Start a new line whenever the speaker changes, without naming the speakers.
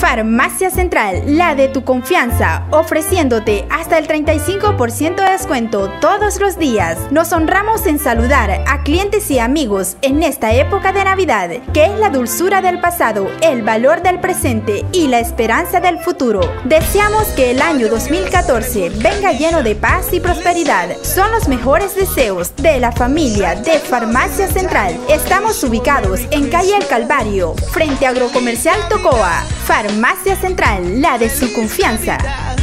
Farmacia Central, la de tu confianza, ofreciéndote hasta el 35% de descuento todos los días. Nos honramos en saludar a clientes y amigos en esta época de Navidad, que es la dulzura del pasado, el valor del presente y la esperanza del futuro. Deseamos que el año 2014 venga lleno de paz y prosperidad. Son los mejores deseos de la familia de Farmacia Central. Estamos ubicados en calle El Calvario, frente a Agrocomercial Tocoa. Farmacia Central, la de su confianza.